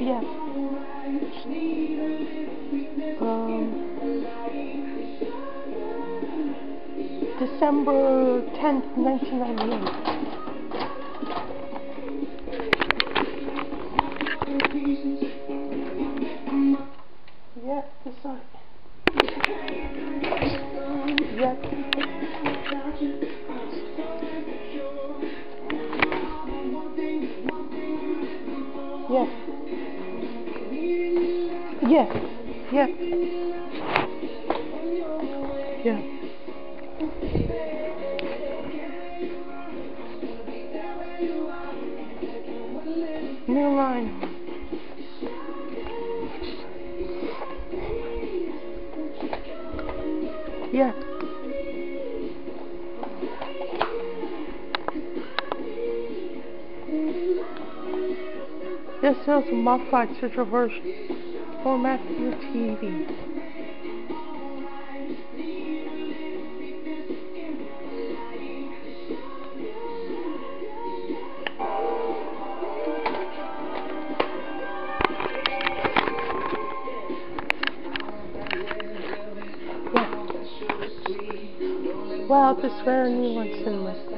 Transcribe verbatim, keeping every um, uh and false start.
Yeah. Um, December tenth, nineteen ninety-eight. Yeah, this side. Yeah. Yeah. Yeah. Yeah. Yeah. New line. Yeah. This is a modified digital version. Format for your T V. Yeah. Wow, this very new one cinema.